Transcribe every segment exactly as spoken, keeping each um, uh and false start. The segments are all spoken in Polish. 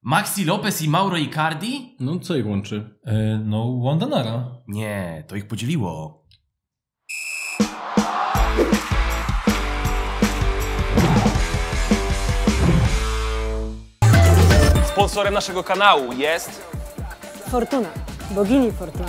Maxi Lopez i Mauro Icardi? No, co ich łączy? E, no, Wandanara. Nie, to ich podzieliło. Sponsorem naszego kanału jest... Fortuna. Bogini Fortuna.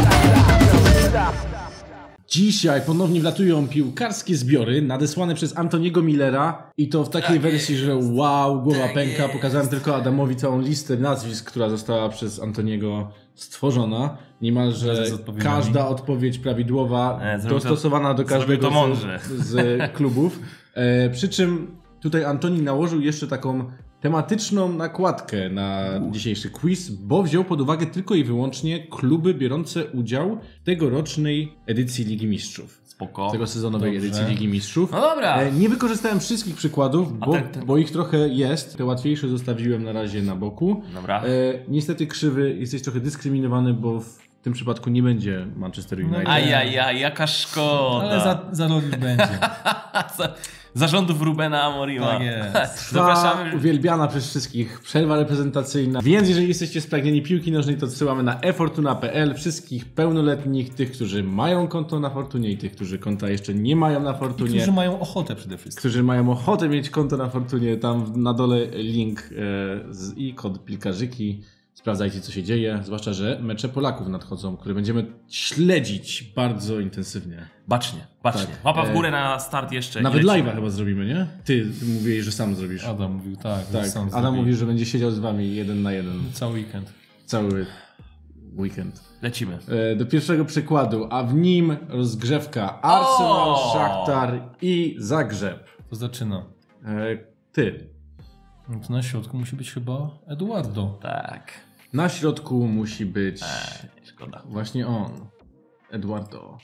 Dzisiaj ponownie wlatują piłkarskie zbiory nadesłane przez Antoniego Millera i to w takiej Tak wersji, jest. że wow, głowa Tak pęka. jest. Pokazałem tylko Adamowi całą listę nazwisk, która została przez Antoniego stworzona. Niemalże Razem z odpowiedziami. każda odpowiedź prawidłowa, E, zrobił to- dostosowana do zrobił każdego to mądrze. z, z klubów. E, przy czym tutaj Antoni nałożył jeszcze taką tematyczną nakładkę na dzisiejszy quiz, bo wziął pod uwagę tylko i wyłącznie kluby biorące udział w tegorocznej edycji Ligi Mistrzów. Spoko. Tego sezonowej Dobrze. edycji Ligi Mistrzów. No dobra. E, Nie wykorzystałem wszystkich przykładów, bo, ten- ten- bo ich trochę jest. Te łatwiejsze zostawiłem na razie na boku. Dobra. E, niestety Krzywy, jesteś trochę dyskryminowany, bo w tym przypadku nie będzie Manchester United. No Ajajaj, jaka szkoda. Ale za, za rok będzie. za, zarządów Rubena Amorima. Tak jest. Trwa Zapraszamy. uwielbiana przez wszystkich przerwa reprezentacyjna. Więc jeżeli jesteście spragnieni piłki nożnej, to odsyłamy na e fortuna kropka p l wszystkich pełnoletnich, tych, którzy mają konto na Fortunie i tych, którzy konta jeszcze nie mają na I Fortunie. którzy mają ochotę przede wszystkim. Którzy mają ochotę mieć konto na Fortunie, tam na dole link e, z, i kod Pilkarzyki. Sprawdzajcie, co się dzieje, zwłaszcza, że mecze Polaków nadchodzą, które będziemy śledzić bardzo intensywnie. Bacznie, bacznie. Tak. Łapa w E, górę na start jeszcze. Nawet i lecimy. live'a chyba zrobimy, nie? Ty mówiłeś, że sam zrobisz. Adam mówił tak. że Tak, sam Adam zrobi. mówił, że będzie siedział z wami jeden na jeden Cały weekend. cały weekend. Lecimy. E, do pierwszego przykładu, a w nim rozgrzewka Arsenal, O! Szachtar i Zagrzeb. To zaczyna. E, ty. No to na środku musi być chyba Eduardo. Tak. Na środku musi być Ej, szkoda. właśnie on. Eduardo.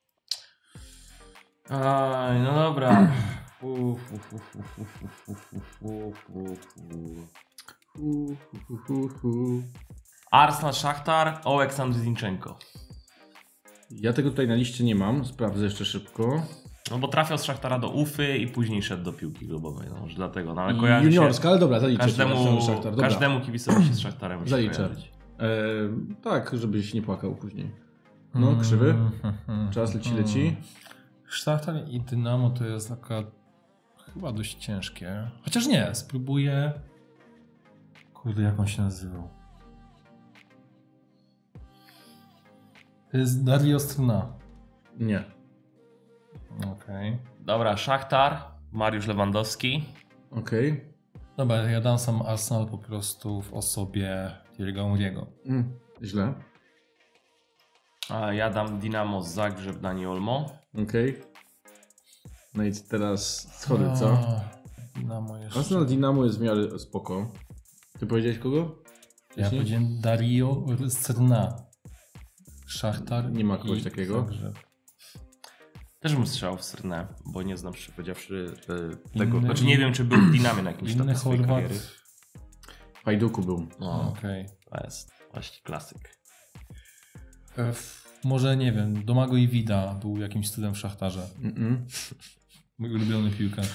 Aj, no dobra. Uf, uf, uf, uf, uf, uf, uf, uf, uf, uf. Hu, hu, hu, hu. Arsenal, Szachtar, Oleksandr Zinchenko. Ja tego tutaj na liście nie mam, sprawdzę jeszcze szybko. No bo trafiał z Szachtara do Ufy i później szedł do piłki klubowej. No może dlatego. No, ale kojarzy się Juniorska, ale dobra, zaliczę. każdemu, Arsenal, Szachtar, dobra. każdemu kibicowi się z Szachtarem musi Zaliczę. kojarzyć. E, tak, żebyś nie płakał później. No, krzywy. Czas leci, leci. Szachtar i Dynamo to jest taka chyba dość ciężkie. Chociaż nie, spróbuję. Kurde, jak on się nazywał? To jest Dario Struna. Nie. Okej. Okay. Dobra, Szachtar, Mariusz Lewandowski. Okej. Okay. Dobra, ja dam sam Arsenal po prostu w osobie Thierry'ego Henry'ego. Mm, źle. A ja dam Dinamo z Zagrzeb, Dani Olmo. Okej. Okay. No i teraz schody, co? A, Dynamo jeszcze. Arsenal Dinamo jest w miarę spoko. Ty powiedziałeś kogo? Ja Wcześniej? powiedziałem Dario Struna. Szachtar. Nie ma kogoś i takiego? Zagrzeb. Też bym strzelał w Srnę, bo nie znam szczerze powiedziawszy e, tego. Inny- Znaczy nie wiem, czy był w Dinamie na jakimś Inny etapie swojej Chorwat. kariery. W Hajduku był. No, Okej. to jest właśnie klasyk. Okay. Może nie wiem, Domago i Vida był jakimś cudem w Szachtarze. Mm-mm. Mój ulubiony piłkarz.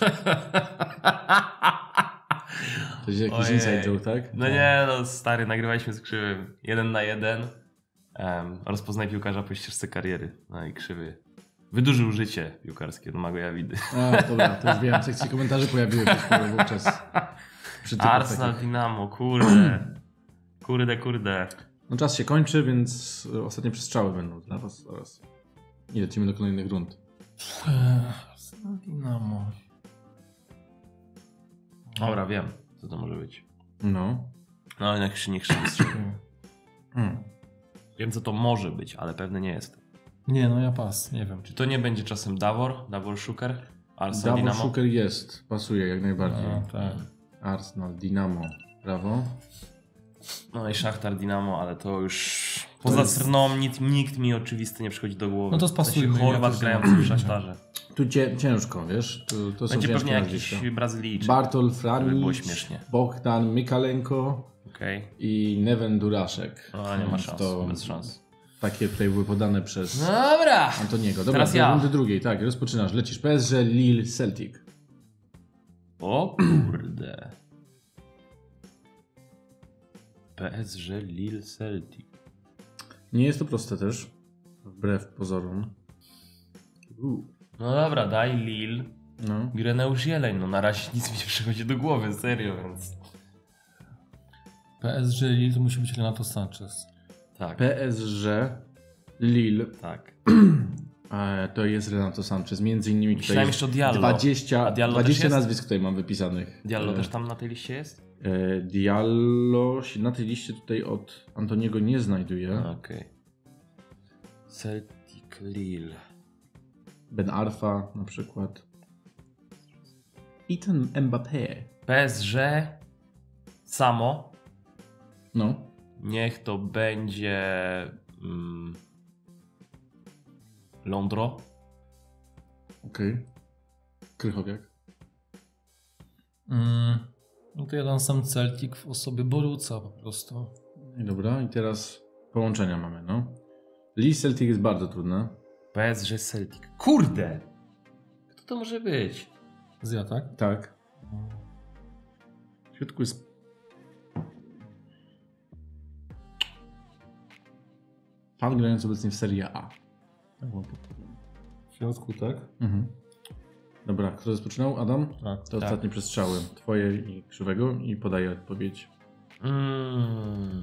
To jest jakiś Ojej. inside joke, tak? No nie, no stary, nagrywaliśmy z Krzywym jeden na jeden. Um, rozpoznaj piłkarza po ścieżce kariery. No i Krzywy wydłużył życie piłkarskie, no mago Jawidy. A, dobra, to już wiem. W sekcji komentarzy pojawiły się sporo wówczas. Przytyków Arsenal, takich. Dinamo, kurde. Kurde, kurde. No czas się kończy, więc ostatnie przestrzały będą dla was oraz. I lecimy do kolejnych rund. Arsenal Dynamo. Dobra, wiem, co to może być. No. No i niech się niech się strzeli. Hmm. Wiem, co to może być, ale pewny nie jest. Nie, no ja pas, nie wiem. Czy to nie będzie czasem Davor? Davor Szuker? Arsenal, Davor Dinamo? Szuker jest. Pasuje jak najbardziej. A, tak. Arsenal, Dinamo. Brawo. No i Szachtar, Dinamo, ale to już... Poza jest- Srną nikt, nikt mi oczywisty nie przychodzi do głowy. No to spasujmy, W sensie Chorwat jakoś grający w Szachtarze. Tu cie, ciężko, wiesz? Tu, to są Będzie ciężkie pewnie nazwiska. jakiś Brazylijczyk. Bartol Żeby było Franic, śmiesznie. Bohdan Mikalenko Okej. i Neven Duraszek. No nie ma Więc szans, to bez szans. Takie tutaj były podane przez Dobra! Antoniego. Dobra, Teraz do ja. rundy drugiej, tak, rozpoczynasz. Lecisz P S G, Lille, Celtic. O kurde. P S G, Lille, Celtic. Nie jest to proste też, wbrew pozorom. U. No dobra, daj Lille. No. Greneusz Jeleń, no na razie nic mi nie przychodzi do głowy, serio, więc... P S G Lille to musi być Renato Sanchez. Tak, P S G, Lille, tak. e, to jest Renato Sanchez. Między innymi tutaj Myślałem jeszcze o Diallo. dwadzieścia, A Diallo też dwadzieścia jest? nazwisk tutaj mam wypisanych. Diallo e, też tam na tej liście jest? e, Diallo się na tej liście tutaj od Antoniego nie znajduje. Okej. Okay. Celtic, Lille. Ben Arfa na przykład. I ten Mbappé. P S G samo. No. Niech to będzie mm, Londro. Okej. Okay. Krychowiak. Mm, no to ja dam sam Celtic w osobie Boruca po prostu. I dobra, i teraz połączenia mamy, no. Lee Celtic jest bardzo trudne. P S G Celtic. Kurde! Kto to może być? Zja, tak? Tak. W środku jest... Pan grający obecnie w Serie A. W środku, tak? Mhm. Dobra, kto rozpoczynał? Adam? Tak. To Tak. ostatnie przestrzały. Twoje i Krzywego i podaję odpowiedź. Mm.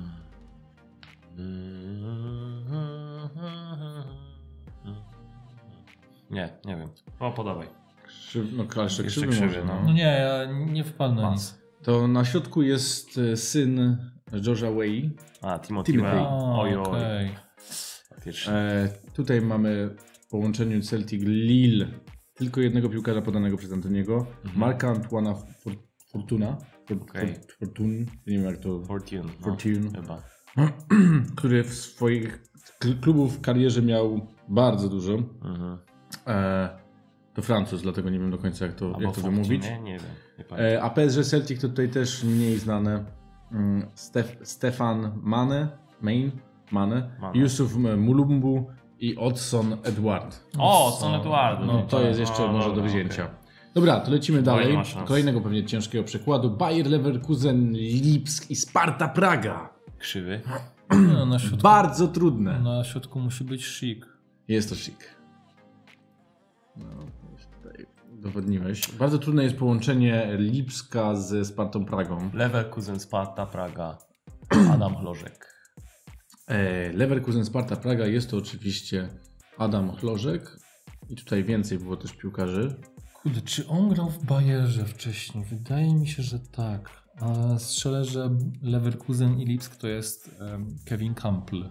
Nie, nie wiem. O, podawaj. Krzyw... No, ale jeszcze Jeszcze Krzywy Krzywy, może, no. No nie, ja nie wpadnę na nic. Mas. To na środku jest e, syn George'a Way. A, Timothy. Timothy. Weah. A, Oj, oj. okej. Faktycznie. E, tutaj mamy w połączeniu Celtic Lille tylko jednego piłkarza podanego przez Antoniego. Mhm. Marca Antoana Fur- Fortuna. Fur- Okej. Fur- Fortun, nie wiem jak to... Fortune. No, Fortune. chyba. który w swoich kl- klubów w karierze miał bardzo dużo. Mhm. E, to Francuz, dlatego nie wiem do końca jak to, Albo jak to Fortune, wymówić. Nie, nie wiem. Nie pamiętam. E, a P S G Celtic to tutaj też mniej znane. Mm, Stef- Stefan Mane, Main, Mane, Mane. Yusuf Mulumbu i Odson Edward. O, Son Eduardo. No to jest jeszcze No, może dobra, do wzięcia. okej. Dobra, to lecimy Chyba nie dalej. ma szans. Kolejnego pewnie ciężkiego przykładu. Bayer Leverkusen, Lipsk i Sparta Praga. Krzywy. No, na środku, Bardzo trudne. na środku musi być Szyk. Jest to sik. No, już tutaj udowodniłeś. Bardzo trudne jest połączenie Lipska ze Spartą Pragą. Leverkusen, Sparta, Praga. Adam Chlożek. E, Leverkusen, Sparta Praga jest to oczywiście Adam Chlożek. I tutaj więcej było też piłkarzy. Kurde, czy on grał w Bayerze wcześniej? Wydaje mi się, że tak. A strzelę, że Leverkusen i Lipsk to jest um, Kevin Campbell.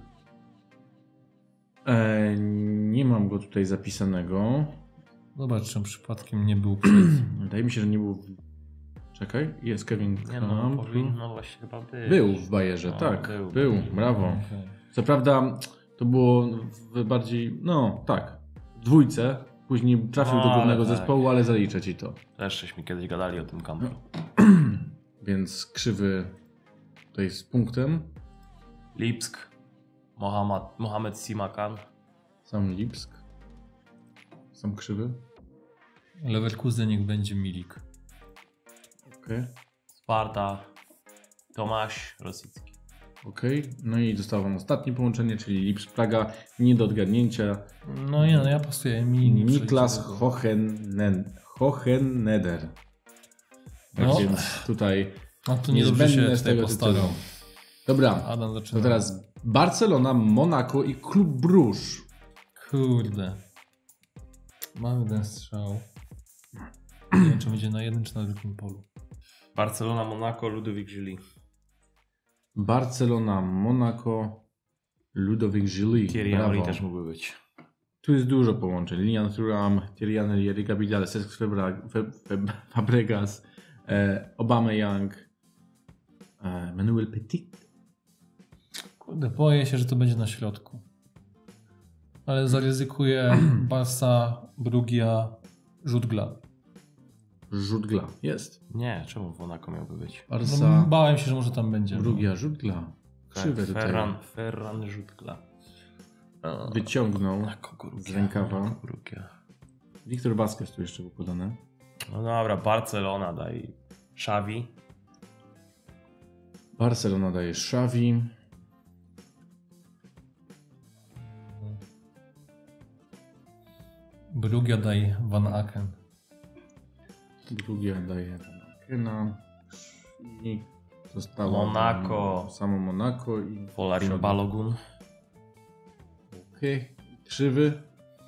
E, nie mam go tutaj zapisanego. Zobacz, czy przypadkiem nie był przed... Wydaje mi się, że nie był... w- Czekaj, jest Kevin Nie no, Campbell. powinno właśnie chyba być. Był w Bayerze, No, tak. był. Był, brawo. Okej. Co prawda to było w bardziej, no tak, w dwójce. Później trafił No, do ale głównego tak. zespołu, ale zaliczę ci to. Też żeśmy kiedyś gadali o tym kampu. Więc krzywy tutaj z punktem. Lipsk. Mohamed, Mohamed Simakan. Sam Lipsk. Sam krzywy. Leverkusen niech będzie Milik. Okej. Sparta. Tomasz Rosicki. Okej. No i zostało wam ostatnie połączenie, czyli Lipsk Praga. Nie do odgadnięcia. No nie, no ja pasuję. Milik nie Niklas przejdzie. Hochen- Hochenneder. Tak No. więc tutaj No to nie dobrze się niezbędne z tutaj tego postarał. tytułu. Dobra, Adam to zaczyna. teraz Barcelona, Monaco i Klub Bruges. Kurde. Mamy ten strzał. Nie wiem, czy będzie na jednym, czy na drugim polu. Barcelona, Monaco, Ludovic Gilly. Barcelona, Monaco, Ludovic Gilly. Thierry Brawo. Henry też mógłby być. Tu jest dużo połączeń. Lilian Thuram, Thierry Henry, Eric Abidal, Cesc Fabra- Fe- Fe- Fabregas, e, Aubameyang, e, Manuel Petit. Kurde, boję się, że to będzie na środku. Ale zaryzykuję Barca, Brugia, Rzutgla. Rzutgla. Jest. Nie, czemu w Monaco miałby być? Barca, No, bałem się, że może tam będzie. Brugia, Rzutgla. Krzywe tutaj. Ferran, Ferran Rzutgla. O, Wyciągnął na Kukurukia. z rękawa. Na Kukurukia. Wiktor Vazquez tu jeszcze był podany. No dobra, Barcelona daj Xavi. Barcelona daje Xavi. Brugge daje Van Aken. Drugie daje Van Akena. I zostało Monako. Samo Monako i Folarin Środek. Balogun. Okej. Krzywy.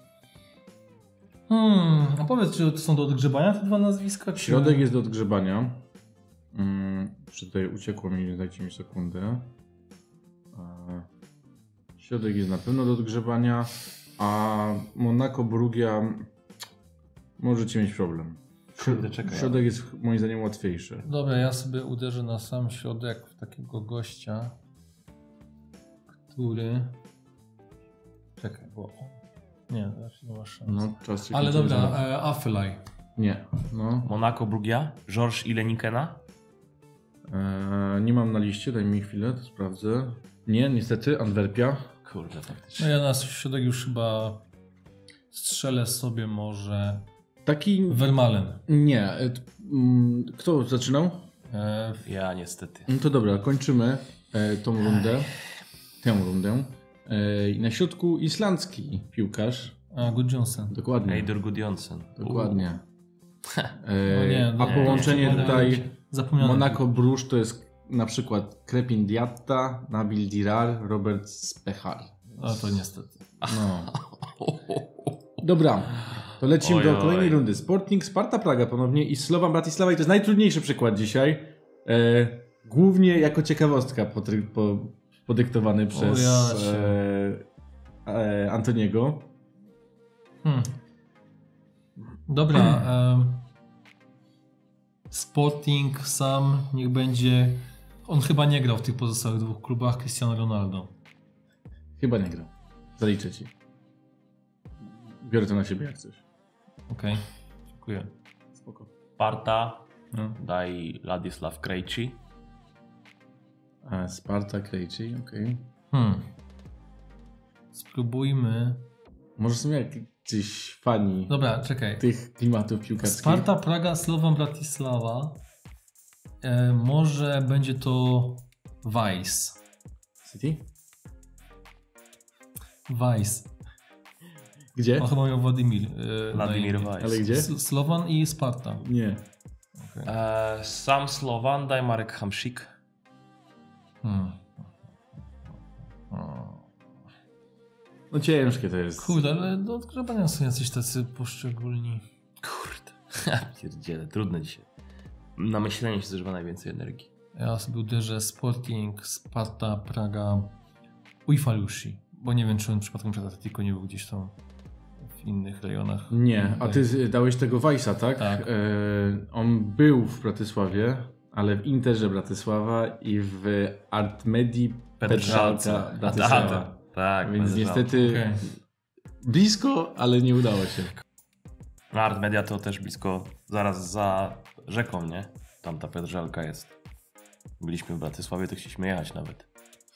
Hmm, a powiedz, czy to są do odgrzebania te dwa nazwiska? Czy... Środek jest do odgrzebania. Mm, czy tutaj uciekło mi, dajcie mi sekundę. E, Środek jest na pewno do odgrzebania, a Monako Brugia możecie mieć problem. Kurde, czekaj. Środek jest moim zdaniem łatwiejszy. Dobra, ja sobie uderzę na sam środek w takiego gościa, który... Czekaj, bo... Nie, raczej nie ma szans. No, czas się Ale kończy. dobra, e, Affelay. Nie, no. Monaco Brugia. Georges Ilenikena. E, nie mam na liście, daj mi chwilę, to sprawdzę. Nie, niestety, Antwerpia. Kurde, No faktycznie. ja na środek już chyba strzelę sobie może Taki... Vermaelen. Nie. e, t- mm, Kto zaczynał? E, Ja niestety. No to dobra, kończymy e, tą rundę. Tę rundę. E, i na środku islandzki piłkarz. a, Gudjohnsen. Dokładnie. Eidur Gudjohnsen. Dokładnie. No E, nie, a nie, połączenie nie, nie, tutaj Zapomniałem. Monaco Bruges to jest na przykład Krepin Diatta, Nabil Dirar, Robert Spechar. A to niestety. No. Dobra, to lecimy Oj, do oj. kolejnej rundy. Sporting, Sparta Praga ponownie i Slovan Bratislava i to jest najtrudniejszy przykład dzisiaj. E, głównie jako ciekawostka potry, po, podyktowany przez jacie. e, e, Antoniego. Hmm. Dobra. E, Sporting sam niech będzie... On chyba nie grał w tych pozostałych dwóch klubach. Cristiano Ronaldo. Chyba nie grał. Zaliczę ci. Biorę to na siebie jak coś. Okej. Okay. Dziękuję. Spoko. Sparta. No. Daj Ladislav Krejci. A, Sparta, Krejci, okej. Hmm. Spróbujmy... Może są jacyś fani Dobra, czekaj. tych klimatów piłkarskich. Sparta, Praga, Slovan Bratislava. E, może będzie to Weiss. City? Weiss. Gdzie? O, chyba miał Władimir. E, Wladimir na imię. Weiss. Ale gdzie? S- Slovan i Sparta. Nie. Okay. E, sam Slovan. Daj Marek Hamsik. Hmm. Hmm. No ciężkie to jest. Kurde, ale do odgrzebania są jacyś tacy poszczególni. Kurde. Pierdziele, trudne dzisiaj. Na myślenie się zużywa najwięcej energii. Ja sobie uderzę Sporting, Sparta, Praga, Uifalushi. Bo nie wiem, czy on przypadkiem przed Atletico nie był gdzieś tam w innych rejonach. Nie, a ty z- dałeś tego Weissa, tak? Tak. E, on był w Bratysławie, ale w Interze Bratysława i w Artmedii Petržalca Bratysława. Tak, Więc Petržalca. niestety Okej. blisko, ale nie udało się. No, Art Media to też blisko, zaraz za rzeką, nie? Tam ta Petržalka jest. Byliśmy w Bratysławie, to chcieliśmy jechać nawet.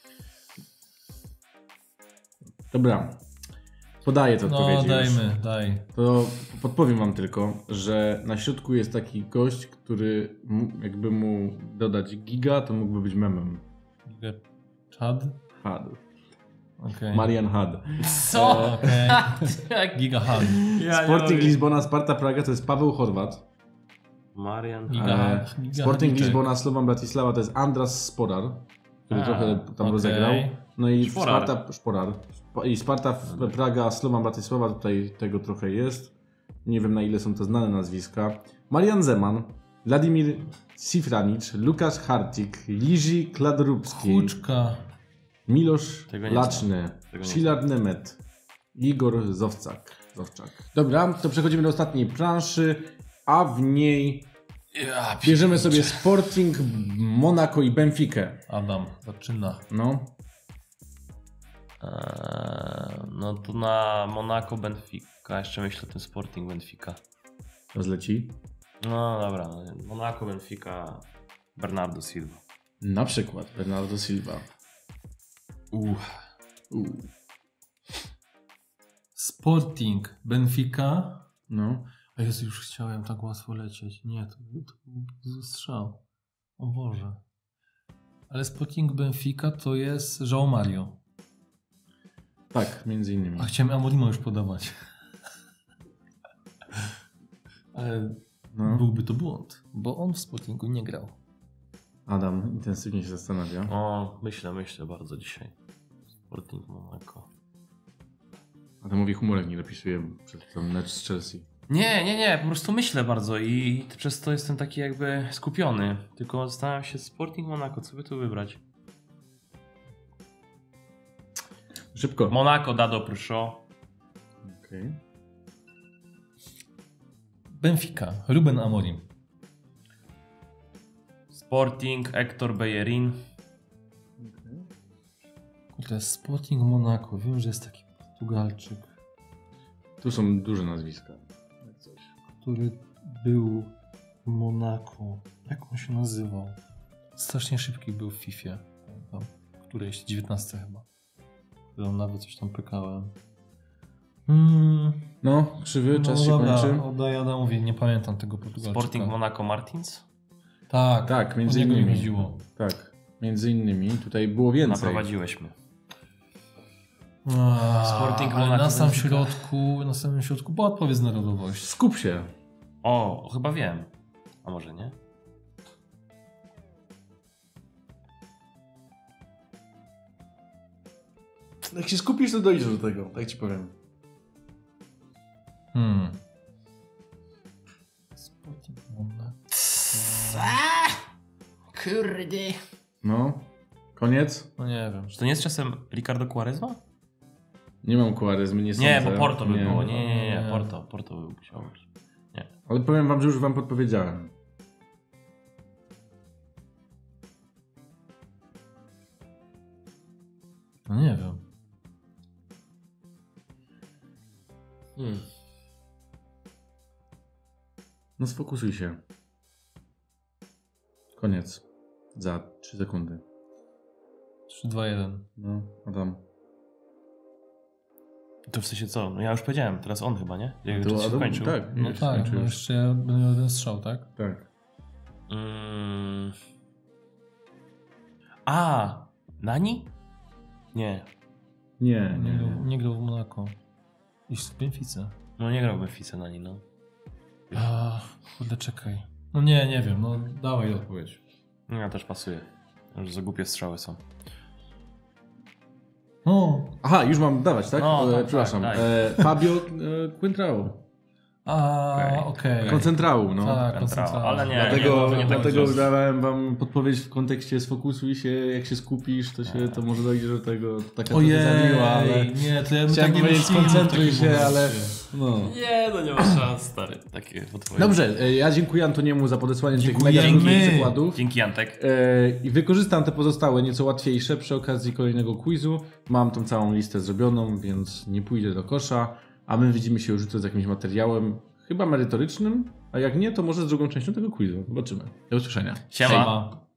Dobra, podaję to No odpowiedzi dajmy, już. daj. To podpowiem wam tylko, że na środku jest taki gość, który m- jakby mu dodać giga, to mógłby być memem. Chad? Had. Okej. Marian Had. Co? Okej. Giga Had. Sporting Lizbona, Sparta Praga to jest Paweł Chorwat. Marian. Giga, E, Giga Sporting Hadliczek. Lizbona, Slovan Bratislava to jest Andras Sporar, który A, trochę tam okej. rozegrał. No i Szporar. Sparta, Szporar. Sp- I Sparta, w- Praga, Slovan Bratislava, tutaj tego trochę jest. Nie wiem na ile są to znane nazwiska. Marian Zeman, Wladimir Sifranic, Lukasz Hartik, Liży Kladrubski, Huczka. Milosz Tego nie Laczny, Tego nie Szilard Nemet, Igor Zowczak. Zowczak. Dobra, to przechodzimy do ostatniej planszy, a w niej Ja, bierzemy sobie Sporting, Monaco i Benfikę. Adam zaczyna. No, Eee, no to na Monaco Benfica. Jeszcze myślę o tym Sporting Benfica. rozleci. No dobra, Monaco Benfica. Bernardo Silva. Na przykład Bernardo Silva. Uff. U. Sporting, Benfica. No. A Jezu, już chciałem tak łatwo lecieć. Nie, to, to był strzał. O Boże. Ale Sporting Benfica to jest João Mario. Tak, między innymi. A chciałem Amorima już podawać. Ale No. byłby to błąd, bo on w Sportingu nie grał. Adam intensywnie się zastanawia. O, myślę, myślę bardzo dzisiaj. Sporting Monaco. Adamowi humorek nie dopisuje przed ten mecz z Chelsea. Nie, nie, nie, po prostu myślę bardzo i przez to jestem taki jakby skupiony. Tylko zastanawiam się, Sporting Monaco, co by tu wybrać? Szybko. Monaco, Dado, Pruszczo. Okej. Benfica, Ruben Amorim. Sporting, Hector Bellerin. Kurde, Sporting Monaco. Wiem, że jest taki Portugalczyk, Tu są duże nazwiska. Jak coś. który był w Monako. Jak on się nazywał? Strasznie szybki był w Fifie. Pamiętam. Którejś, dziewiętnaście chyba. Którą nawet coś tam pykałem. Hmm. No, krzywy, czas no się dobra, kończy. oddaję Adamowi, nie pamiętam tego Portugalczyka. Sporting Monaco Martins. Tak, Tak, między o niego mi innymi. chodziło. Tak, między innymi. Tutaj było więcej. Naprowadziłeś mnie. A, Sporting ale Monaco, na samym Benfica. środku, na samym środku, bo odpowiedz narodowość. Skup się. O, chyba wiem. A może nie? Jak się skupisz, to dojdziesz do tego, tak ci powiem. Hmm. Sporting Monaco. Kurde. No, koniec? No nie wiem. Czy to nie jest czasem Ricardo Quaresma? Nie mam kuaryzmy, nie sądzę. Nie, bo Porto by Nie. było. Nie, nie, nie, Nie. Porto. Porto by musiało być. Ale powiem wam, że już wam podpowiedziałem. No nie wiem. Hmm. No sfokusuj się. Koniec. Za trzy sekundy. trzy, dwa, jeden. No, Adam. To w sensie co? No ja już powiedziałem, teraz on chyba, nie? Jak To czas się Adam- skończył. tak. No Już tak, skończył no już. jeszcze ja będę miał jeden strzał, tak? Tak. Mm. A, Nani? Nie. Nie, Nie, nie, grał, nie. nie grał w Monako. Iść w Benfice. No nie grał w Benfice Nani, no. A, kurde, czekaj. No nie, nie wiem, no dawaj odpowiedź. No ja też pasuje. Już za głupie strzały są. No, Aha, już mam dawać, tak? No, e, tak, przepraszam. tak, e, Fabio e, Quintrao. a, Okej. okej. Koncentrału, no. Tak, Koncentrał, koncentrał. ale nie, Dlatego, nie, nie, nie dlatego tak dałem wam podpowiedź w kontekście sfokusuj się, jak się skupisz, to się to może dojdzie do tego. To taka Ojej, trochę zawiła, ale nie, to ja bym chciałem tak nie powiedzieć myślał w skoncentruj takim się, momencie. ale no. Nie, no nie ma szans, stary. Takie odpowiedzi. Dobrze, e, ja dziękuję Antoniemu za podesłanie tych Dziękujemy. mega krótkich przykładów. Dzięki Antek. E, I wykorzystam te pozostałe, nieco łatwiejsze przy okazji kolejnego quizu. Mam tą całą listę zrobioną, więc nie pójdę do kosza. A my widzimy się już jutro z jakimś materiałem, chyba merytorycznym, a jak nie, to może z drugą częścią tego quizu. Zobaczymy. Do usłyszenia. Siema. Siema.